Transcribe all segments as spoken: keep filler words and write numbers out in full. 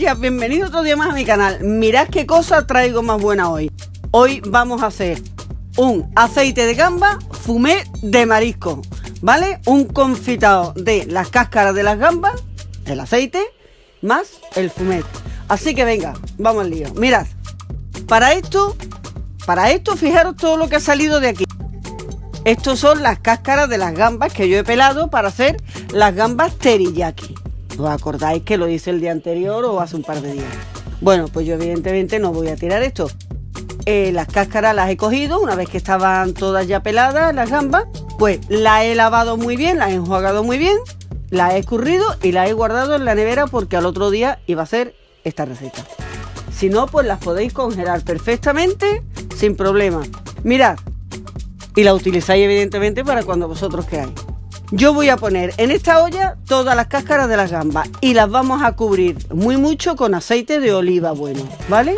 cocinillas, bienvenidos otro día más a mi canal. Mirad qué cosa traigo más buena hoy. Hoy vamos a hacer un aceite de gamba fumet de marisco, ¿vale? Un confitado de las cáscaras de las gambas, el aceite, más el fumet. Así que venga, vamos al lío. Mirad, para esto, para esto fijaros todo lo que ha salido de aquí. Estos son las cáscaras de las gambas que yo he pelado para hacer las gambas teriyaki. ¿Os acordáis que lo hice el día anterior o hace un par de días? Bueno, pues yo evidentemente no voy a tirar esto. Eh, las cáscaras las he cogido una vez que estaban todas ya peladas, las gambas. Pues las he lavado muy bien, las he enjuagado muy bien, las he escurrido y las he guardado en la nevera porque al otro día iba a hacer esta receta. Si no, pues las podéis congelar perfectamente sin problema. Mirad, y la utilizáis evidentemente para cuando vosotros queráis. Yo voy a poner en esta olla todas las cáscaras de las gambas y las vamos a cubrir muy mucho con aceite de oliva bueno, ¿vale?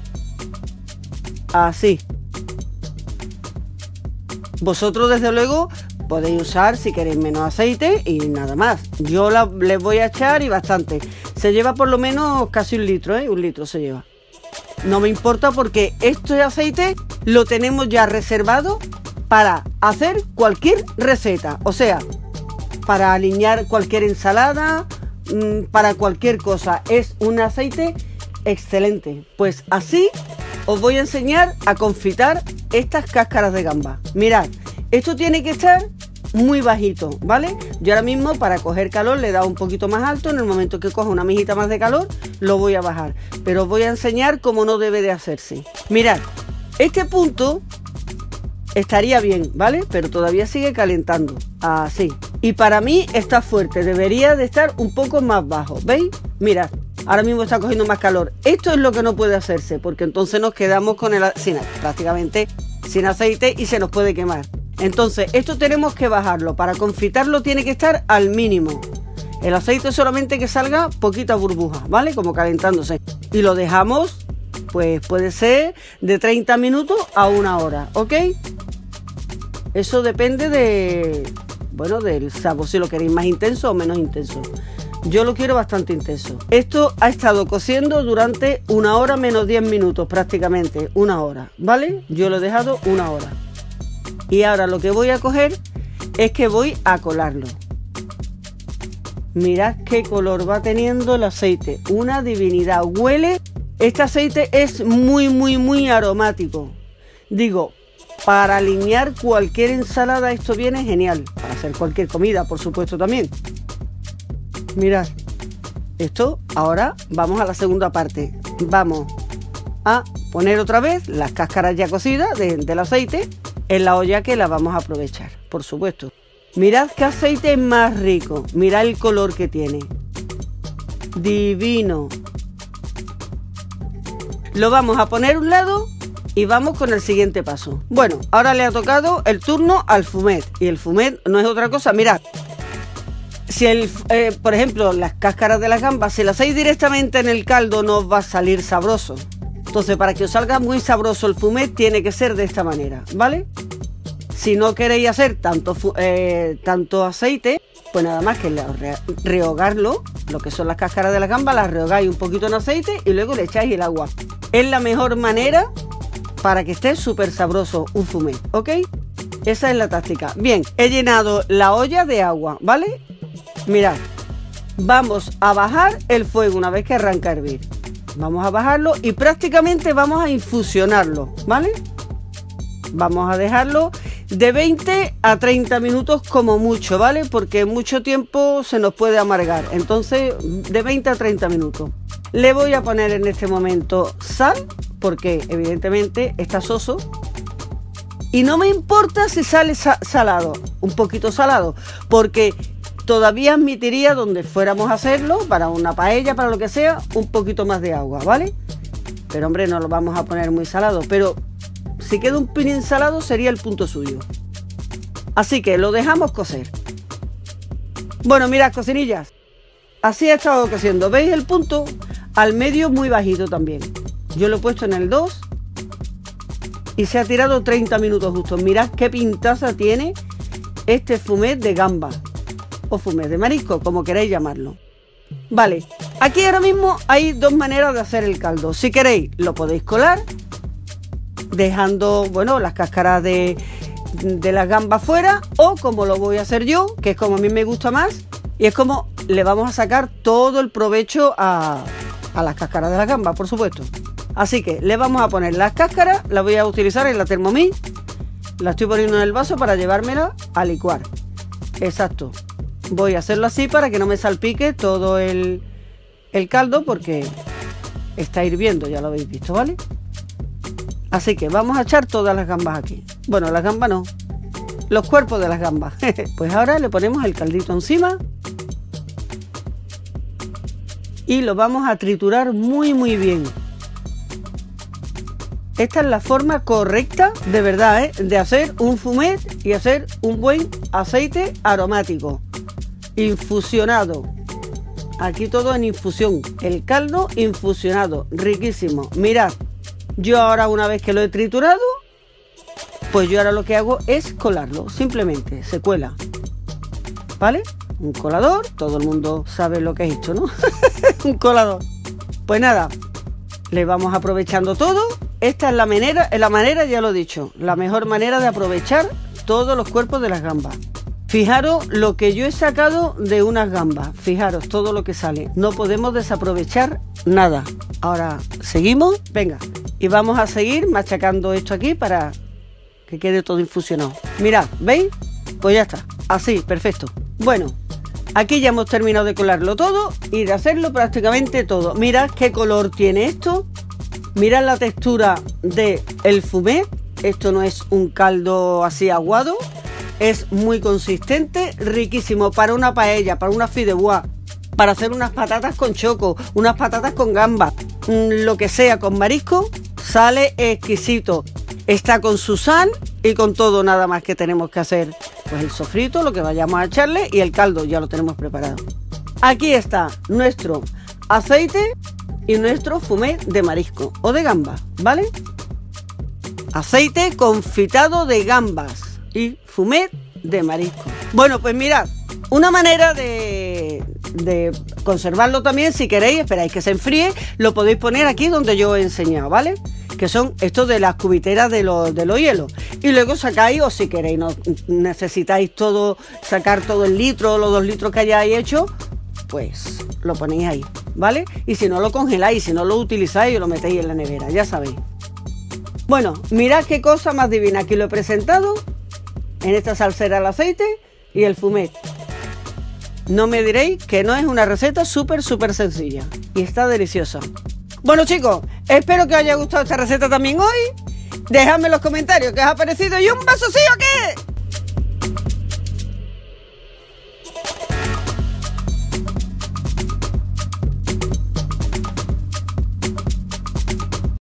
Así. Vosotros desde luego podéis usar si queréis menos aceite y nada más. Yo la, les voy a echar y bastante. Se lleva por lo menos casi un litro, ¿eh? Un litro se lleva. No me importa porque este aceite lo tenemos ya reservado para hacer cualquier receta, o sea, para alinear cualquier ensalada, para cualquier cosa. Es un aceite excelente. Pues así os voy a enseñar a confitar estas cáscaras de gamba. Mirad, esto tiene que estar muy bajito, ¿vale? Yo ahora mismo para coger calor le he dado un poquito más alto. En el momento que coja una mijita más de calor lo voy a bajar, pero os voy a enseñar cómo no debe de hacerse. Mirad, este punto estaría bien, ¿vale? Pero todavía sigue calentando, así. Y para mí está fuerte, debería de estar un poco más bajo, ¿veis? Mirad, ahora mismo está cogiendo más calor. Esto es lo que no puede hacerse, porque entonces nos quedamos con el sin, prácticamente sin aceite y se nos puede quemar. Entonces, esto tenemos que bajarlo. Para confitarlo tiene que estar al mínimo. El aceite solamente que salga poquita burbuja, ¿vale? Como calentándose. Y lo dejamos, pues puede ser de treinta minutos a una hora, ¿ok? Eso depende de, bueno, del sabor, si lo queréis más intenso o menos intenso. Yo lo quiero bastante intenso. Esto ha estado cociendo durante una hora menos diez minutos prácticamente, una hora, ¿vale? Yo lo he dejado una hora. Y ahora lo que voy a coger es que voy a colarlo. Mirad qué color va teniendo el aceite, una divinidad. Huele, este aceite es muy, muy, muy aromático. Digo, para alinear cualquier ensalada esto viene genial. Para hacer cualquier comida, por supuesto, también. Mirad, esto ahora vamos a la segunda parte. Vamos a poner otra vez las cáscaras ya cocidas de, del aceite en la olla que la vamos a aprovechar, por supuesto. Mirad qué aceite más rico, mirad el color que tiene. Divino. Lo vamos a poner a un lado y vamos con el siguiente paso. Bueno, ahora le ha tocado el turno al fumet. Y el fumet no es otra cosa, mirad. Si el, eh, por ejemplo, las cáscaras de las gambas, si las hacéis directamente en el caldo no os va a salir sabroso. Entonces, para que os salga muy sabroso el fumet, tiene que ser de esta manera, ¿vale? Si no queréis hacer tanto, eh, tanto aceite, pues nada más que rehogarlo, lo que son las cáscaras de la gamba, las rehogáis un poquito en aceite y luego le echáis el agua. Es la mejor manera para que esté súper sabroso un fumet, ¿ok? Esa es la táctica. Bien, he llenado la olla de agua, ¿vale? Mirad, vamos a bajar el fuego una vez que arranca a hervir. Vamos a bajarlo y prácticamente vamos a infusionarlo, ¿vale? Vamos a dejarlo de veinte a treinta minutos como mucho, ¿vale? Porque mucho tiempo se nos puede amargar. Entonces, de veinte a treinta minutos. Le voy a poner en este momento sal, porque evidentemente está soso. Y no me importa si sale sa- salado, un poquito salado, porque todavía admitiría donde fuéramos a hacerlo, para una paella, para lo que sea, un poquito más de agua, ¿vale? Pero hombre, no lo vamos a poner muy salado, pero si queda un pelín salado sería el punto suyo. Así que lo dejamos cocer. Bueno, mirad, cocinillas, así ha estado cociendo. ¿Veis el punto? Al medio muy bajito también. Yo lo he puesto en el dos y se ha tirado treinta minutos justo. Mirad qué pintaza tiene este fumet de gamba o fumet de marisco, como queráis llamarlo. Vale, Aquí ahora mismo hay dos maneras de hacer el caldo. Si queréis, lo podéis colar, dejando, bueno, las cáscaras de, de las gambas fuera, o como lo voy a hacer yo, que es como a mí me gusta más, y es como le vamos a sacar todo el provecho a, a las cáscaras de las gambas, por supuesto. Así que le vamos a poner las cáscaras, las voy a utilizar en la Thermomix, la estoy poniendo en el vaso para llevármela a licuar. Exacto. Voy a hacerlo así para que no me salpique todo el, el caldo, porque está hirviendo, ya lo habéis visto, ¿vale? Así que vamos a echar todas las gambas aquí. Bueno, las gambas no, los cuerpos de las gambas. Pues ahora le ponemos el caldito encima y lo vamos a triturar muy muy bien. Esta es la forma correcta, de verdad, ¿eh? de hacer un fumet y hacer un buen aceite aromático infusionado. Aquí todo en infusión, el caldo infusionado, riquísimo. Mirad, yo ahora, una vez que lo he triturado, pues yo ahora lo que hago es colarlo, simplemente se cuela, ¿vale? Un colador, todo el mundo sabe lo que es esto, ¿no? Un colador. Pues nada, le vamos aprovechando todo. Esta es la manera, la manera, ya lo he dicho, la mejor manera de aprovechar todos los cuerpos de las gambas. Fijaros lo que yo he sacado de unas gambas, fijaros todo lo que sale, no podemos desaprovechar nada. Ahora seguimos, venga, y vamos a seguir machacando esto aquí para que quede todo infusionado. Mirad, ¿veis? Pues ya está, así, perfecto. Bueno, aquí ya hemos terminado de colarlo todo y de hacerlo prácticamente todo. Mirad qué color tiene esto. Mirad la textura del fumet. Esto no es un caldo así aguado, es muy consistente, riquísimo para una paella, para una fideuá, para hacer unas patatas con choco, unas patatas con gambas, lo que sea con marisco, sale exquisito. Está con su sal y con todo, nada más que tenemos que hacer pues el sofrito, lo que vayamos a echarle, y el caldo ya lo tenemos preparado. Aquí está nuestro aceite y nuestro fumet de marisco o de gamba, ¿vale? Aceite confitado de gambas y fumet de marisco. Bueno, pues mirad, una manera de, de conservarlo también, si queréis, esperáis que se enfríe, lo podéis poner aquí donde yo he enseñado, ¿vale? Que son estos de las cubiteras de los, de los hielos. Y luego sacáis, o si queréis, no necesitáis todo, sacar todo el litro, los dos litros que hayáis hecho, pues lo ponéis ahí, ¿vale? Y si no, lo congeláis, si no lo utilizáis, lo metéis en la nevera, ya sabéis. Bueno, mirad qué cosa más divina. Aquí lo he presentado en esta salsera al aceite y el fumet. No me diréis que no es una receta súper, súper sencilla. Y está deliciosa. Bueno, chicos, espero que os haya gustado esta receta también hoy. Dejadme en los comentarios qué os ha parecido y un beso, ¿sí o qué?